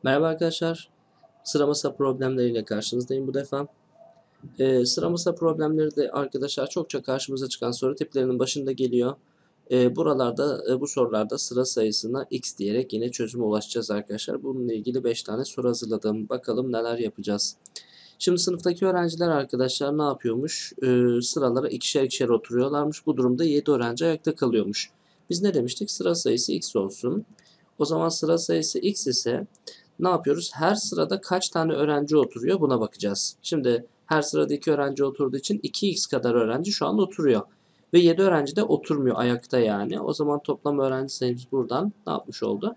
Merhaba arkadaşlar. Sıra masa problemleriyle karşınızdayım bu defa. Sıra masa problemleri de arkadaşlar çokça karşımıza çıkan soru tiplerinin başında geliyor. Buralarda bu sorularda sıra sayısına x diyerek yine çözüme ulaşacağız arkadaşlar. Bununla ilgili 5 tane soru hazırladım. Bakalım neler yapacağız. Şimdi sınıftaki öğrenciler arkadaşlar ne yapıyormuş? Sıralara ikişer ikişer oturuyorlarmış. Bu durumda 7 öğrenci ayakta kalıyormuş. Biz ne demiştik? Sıra sayısı x olsun. O zaman sıra sayısı x ise ne yapıyoruz? Her sırada kaç tane öğrenci oturuyor buna bakacağız. Şimdi her sırada 2 öğrenci oturduğu için 2x kadar öğrenci şu an oturuyor. Ve 7 öğrenci de oturmuyor ayakta yani. O zaman toplam öğrenci sayımız buradan ne yapmış oldu?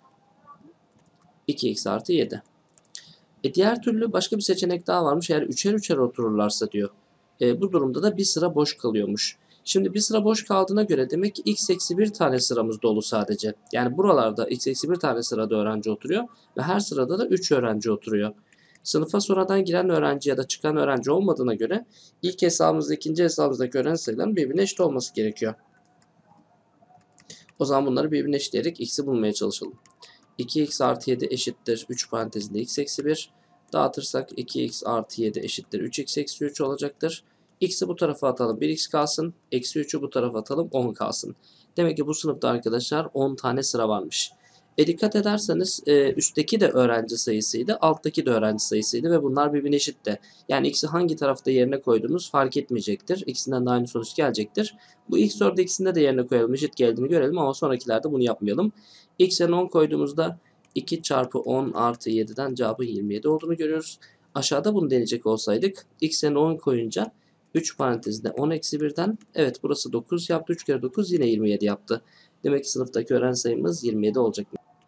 2x artı 7. Diğer türlü başka bir seçenek daha varmış. Eğer üçer üçer otururlarsa diyor. Bu durumda da bir sıra boş kalıyormuş. Şimdi bir sıra boş kaldığına göre demek ki x eksi bir tane sıramız dolu sadece. Yani buralarda x eksi bir tane sırada öğrenci oturuyor ve her sırada da 3 öğrenci oturuyor. Sınıfa sonradan giren öğrenci ya da çıkan öğrenci olmadığına göre ilk hesabımızda ikinci hesabımızdaki öğrenci sayılarının birbirine eşit olması gerekiyor. O zaman bunları birbirine eşitleyerek x'i bulmaya çalışalım. 2x artı 7 eşittir 3 parantezinde x eksi 1. Dağıtırsak 2x artı 7 eşittir 3x eksi 3 olacaktır. X'i bu tarafa atalım 1x kalsın. Eksi 3'ü bu tarafa atalım 10 kalsın. Demek ki bu sınıfta arkadaşlar 10 tane sıra varmış. Dikkat ederseniz üstteki de öğrenci sayısıydı, alttaki de öğrenci sayısıydı ve bunlar birbirine eşitti. Yani x'i hangi tarafta yerine koyduğumuz fark etmeyecektir. İkisinden de aynı sonuç gelecektir. Bu ilk soruda ikisinde de yerine koyalım, eşit geldiğini görelim ama sonrakilerde bunu yapmayalım. X'e 10 koyduğumuzda 2 çarpı 10 artı 7'den cevabın 27 olduğunu görüyoruz. Aşağıda bunu deneyecek olsaydık x'e 10 koyunca 3 parantezinde 10 eksi 1'den evet burası 9 yaptı. 3 kere 9 yine 27 yaptı. Demek ki sınıftaki öğrenci sayımız 27 olacak.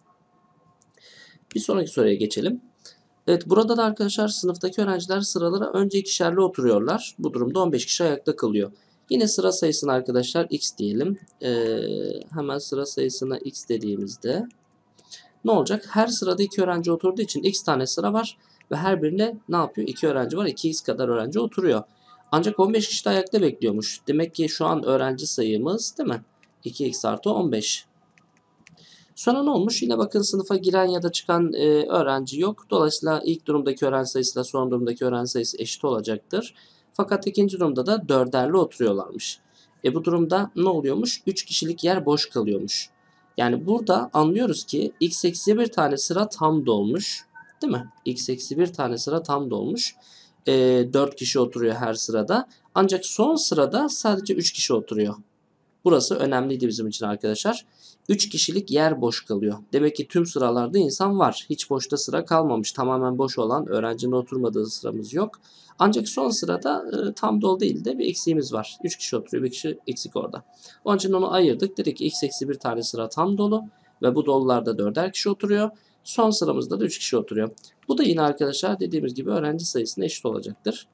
Bir sonraki soruya geçelim. Evet burada da arkadaşlar sınıftaki öğrenciler sıralara önce ikişerli oturuyorlar. Bu durumda 15 kişi ayakta kalıyor. Yine sıra sayısına arkadaşlar x diyelim. Hemen sıra sayısına x dediğimizde ne olacak? Her sırada 2 öğrenci oturduğu için x tane sıra var ve her birinde ne yapıyor? 2 öğrenci var. 2x kadar öğrenci oturuyor. Ancak 15 kişi de ayakta bekliyormuş. Demek ki şu an öğrenci sayımız değil mi? 2x artı 15. Sonra ne olmuş? Yine bakın sınıfa giren ya da çıkan öğrenci yok. Dolayısıyla ilk durumdaki öğrenci sayısıyla son durumdaki öğrenci sayısı eşit olacaktır. Fakat ikinci durumda da dörderli oturuyorlarmış. Bu durumda ne oluyormuş? 3 kişilik yer boş kalıyormuş. Yani burada anlıyoruz ki x eksi bir tane sıra tam dolmuş. Değil mi? X eksi bir tane sıra tam dolmuş. 4 kişi oturuyor her sırada. Ancak son sırada sadece 3 kişi oturuyor. Burası önemliydi bizim için arkadaşlar. 3 kişilik yer boş kalıyor. Demek ki tüm sıralarda insan var. Hiç boşta sıra kalmamış. Tamamen boş olan öğrencinin oturmadığı sıramız yok. Ancak son sırada tam dolu değil de bir eksiğimiz var. 3 kişi oturuyor, bir kişi eksik orada. Onun için onu ayırdık. Dedik ki x eksi bir tane sıra tam dolu ve bu dolularda 4'er kişi oturuyor. Son sıramızda da 3 kişi oturuyor. Bu da yine arkadaşlar dediğimiz gibi öğrenci sayısına eşit olacaktır.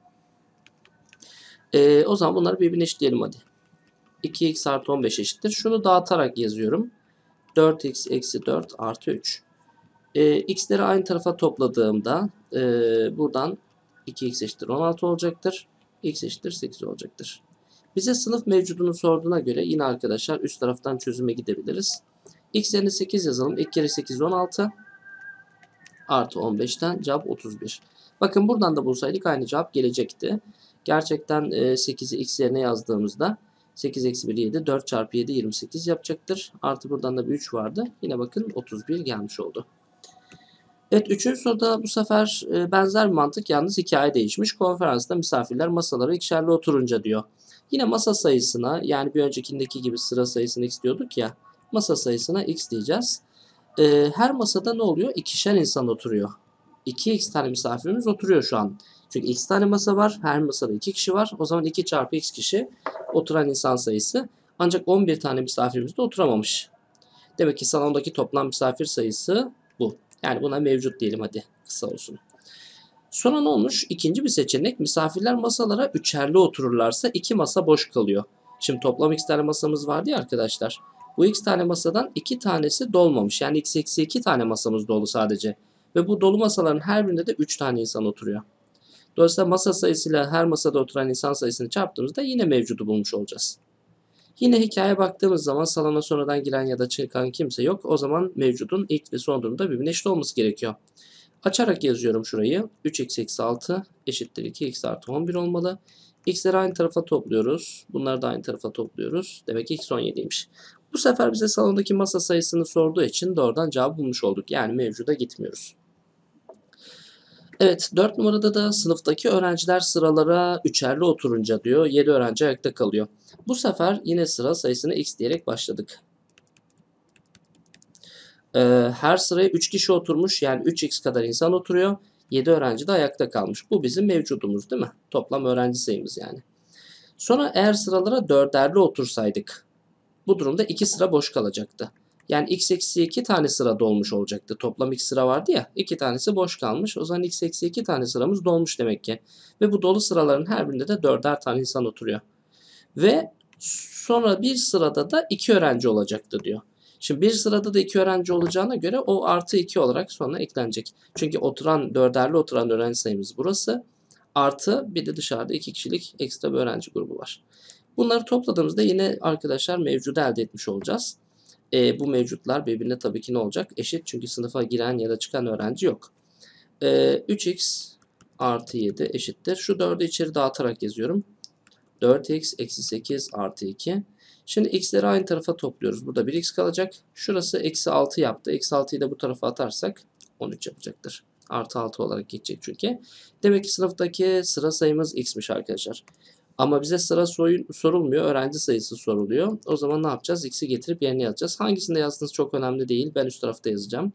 O zaman bunları birbirine eşitleyelim hadi. 2x artı 15 eşittir. Şunu dağıtarak yazıyorum. 4x eksi 4 artı 3. X'leri aynı tarafa topladığımda buradan 2x eşittir 16 olacaktır. X eşittir 8 olacaktır. Bize sınıf mevcudunu sorduğuna göre yine arkadaşlar üst taraftan çözüme gidebiliriz. X yerine 8 yazalım. 2 kere 8 16 artı 15'ten cevap 31. Bakın buradan da bulsaydık aynı cevap gelecekti. Gerçekten 8'i x yerine yazdığımızda 8 eksi 1 7. 4 çarpı 7 28 yapacaktır. Artı buradan da bir 3 vardı. Yine bakın 31 gelmiş oldu. Evet 3. soruda bu sefer benzer bir mantık, yalnız hikaye değişmiş. Konferansta misafirler masalara ikişerli oturunca diyor. Yine masa sayısına, yani bir öncekindeki gibi sıra sayısını x diyorduk ya. Masa sayısına x diyeceğiz. Her masada ne oluyor? İkişer insan oturuyor. 2x tane misafirimiz oturuyor şu an. Çünkü x tane masa var. Her masada 2 kişi var. O zaman 2 çarpı x kişi oturan insan sayısı. Ancak 11 tane misafirimiz de oturamamış. Demek ki salondaki toplam misafir sayısı bu. Yani buna mevcut diyelim hadi. Kısa olsun. Sonra ne olmuş? İkinci bir seçenek, misafirler masalara üçerli otururlarsa 2 masa boş kalıyor. Şimdi toplam x tane masamız vardı ya arkadaşlar. Bu x tane masadan 2 tanesi dolmamış. Yani x eksi 2 tane masamız dolu sadece. Ve bu dolu masaların her birinde de 3 tane insan oturuyor. Dolayısıyla masa sayısıyla her masada oturan insan sayısını çarptığımızda yine mevcudu bulmuş olacağız. Yine hikaye baktığımız zaman salona sonradan giren ya da çıkan kimse yok. O zaman mevcudun ilk ve son durumda birbirine eşit olması gerekiyor. Açarak yazıyorum şurayı. 3x eksi 6 eşittir 2x artı 11 olmalı. X'leri aynı tarafa topluyoruz. Bunları da aynı tarafa topluyoruz. Demek ki x 17'ymiş. Bu sefer bize salondaki masa sayısını sorduğu için doğrudan cevabı bulmuş olduk. Yani mevcuda gitmiyoruz. Evet, 4 numarada da sınıftaki öğrenciler sıralara üçerli oturunca diyor. 7 öğrenci ayakta kalıyor. Bu sefer yine sıra sayısını x diyerek başladık. Her sıraya 3 kişi oturmuş. Yani 3x kadar insan oturuyor. 7 öğrenci de ayakta kalmış. Bu bizim mevcudumuz değil mi? Toplam öğrenci sayımız yani. Sonra eğer sıralara dörderli otursaydık bu durumda 2 sıra boş kalacaktı. Yani x eksi 2 tane sıra dolmuş olacaktı. Toplam 2 sıra vardı ya. 2 tanesi boş kalmış. O zaman x eksi 2 tane sıramız dolmuş demek ki. Ve bu dolu sıraların her birinde de dörder tane insan oturuyor. Ve sonra bir sırada da 2 öğrenci olacaktı diyor. Şimdi bir sırada da 2 öğrenci olacağına göre o artı 2 olarak sonra eklenecek. Çünkü dörderli oturan öğrenci sayımız burası. Artı bir de dışarıda 2 kişilik ekstra bir öğrenci grubu var. Bunları topladığımızda yine arkadaşlar mevcudu elde etmiş olacağız. Bu mevcutlar birbirine tabii ki ne olacak? Eşit, çünkü sınıfa giren ya da çıkan öğrenci yok. 3x artı 7 eşittir. Şu 4'ü içeri dağıtarak yazıyorum. 4x eksi 8 artı 2. Şimdi x'leri aynı tarafa topluyoruz. Burada 1x kalacak. Şurası eksi 6 yaptı. Eksi 6'yı da bu tarafa atarsak 13 yapacaktır. Artı 6 olarak geçecek çünkü. Demek ki sınıftaki sıra sayımız x'miş arkadaşlar. Ama bize sıra sorulmuyor. Öğrenci sayısı soruluyor. O zaman ne yapacağız? X'i getirip yerine yazacağız. Hangisinde yazdığınız çok önemli değil. Ben üst tarafta yazacağım.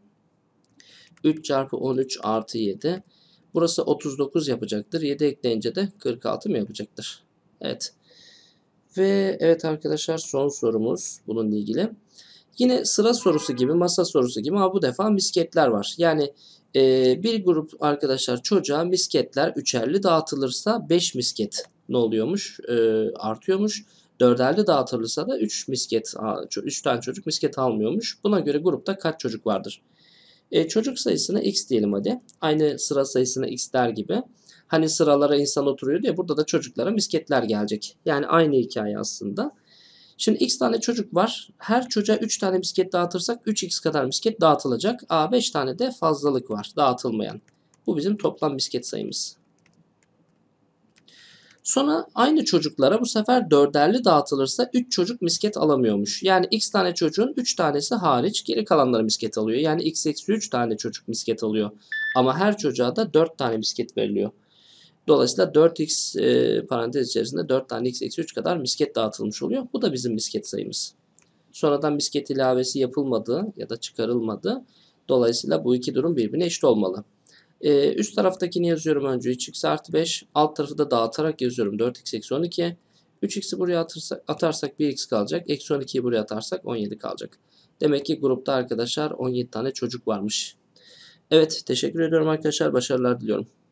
3 çarpı 13 artı 7. Burası 39 yapacaktır. 7 ekleyince de 46 mı yapacaktır? Evet. Ve evet arkadaşlar, son sorumuz bununla ilgili. Yine sıra sorusu gibi, masa sorusu gibi ama bu defa misketler var. Yani bir grup arkadaşlar çocuğa misketler üçerli dağıtılırsa 5 misket ne oluyormuş? Artıyormuş. Dörderli dağıtılırsa da 3 tane çocuk misket almıyormuş. Buna göre grupta kaç çocuk vardır? Çocuk sayısına x diyelim hadi. Aynı sıra sayısına x der gibi. Hani sıralara insan oturuyor diye burada da çocuklara misketler gelecek. Yani aynı hikaye aslında. Şimdi x tane çocuk var. Her çocuğa 3 tane misket dağıtırsak 3x kadar misket dağıtılacak. 5 tane de fazlalık var dağıtılmayan. Bu bizim toplam misket sayımız. Sonra aynı çocuklara bu sefer dörderli dağıtılırsa 3 çocuk misket alamıyormuş. Yani x tane çocuğun 3 tanesi hariç geri kalanları misket alıyor. Yani x eksi 3 tane çocuk misket alıyor. Ama her çocuğa da 4 tane misket veriliyor. Dolayısıyla 4x parantez içerisinde 4 tane x eksi 3 kadar misket dağıtılmış oluyor. Bu da bizim misket sayımız. Sonradan misket ilavesi yapılmadı ya da çıkarılmadı. Dolayısıyla bu iki durum birbirine eşit olmalı. Üst taraftakini yazıyorum önce 3x artı 5. Alt tarafı da dağıtarak yazıyorum 4x eksi 12. 3x'i buraya atarsak 1x kalacak. Eksi 12'yi buraya atarsak 17 kalacak. Demek ki grupta arkadaşlar 17 tane çocuk varmış. Evet, teşekkür ediyorum arkadaşlar. Başarılar diliyorum.